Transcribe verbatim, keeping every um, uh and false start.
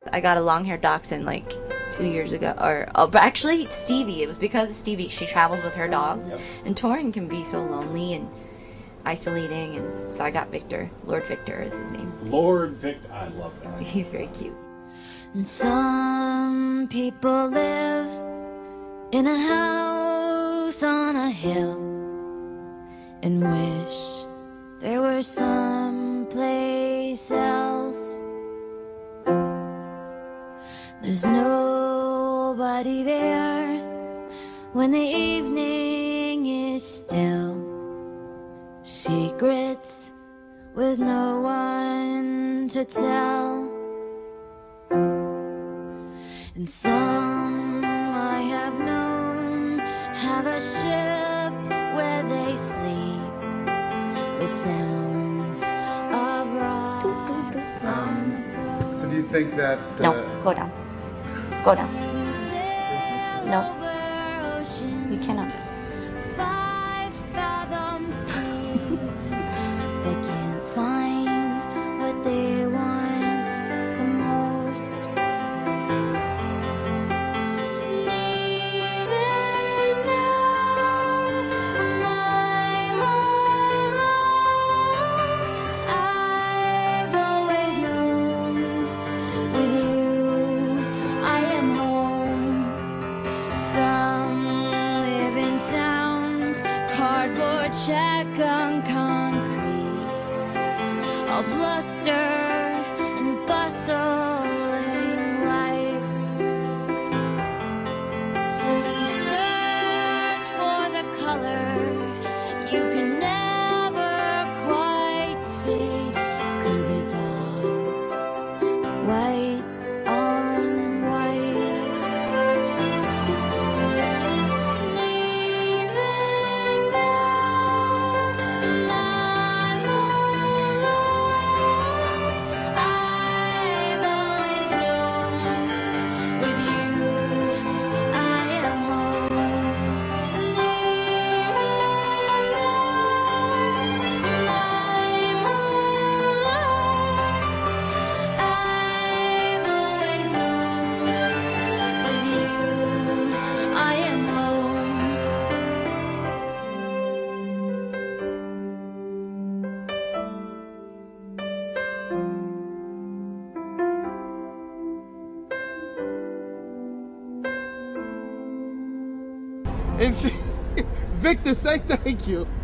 I got a long-haired dachshund like two years ago, or oh, but actually Stevie. It was because of Stevie. She travels with her dogs, yep. And touring can be so lonely and isolating, and so I got Victor. Lord Victor is his name. Lord Victor, I love that. He's very cute. And some people live in a house on a hill and wish there were someplace else. There's nobody there when the evening is still. Secrets with no one to tell. And some I have known have a ship where they sleep with sounds of rock from the coast. So do you think that... Uh, no, go down. Go down. No. You cannot. Five fathoms deep. They can't find what they want the most. Even now, when I'm alone, I've always known with you I am home. Some live in towns, cardboard shack on concrete, all bluster and bustling life. You search for the color you can never quite see, 'cause it's all white on white. And even now, when I'm alone, I've always known with you I am home. And even now, when I'm alone, I've always known with you I am home. It's Victor, say thank you.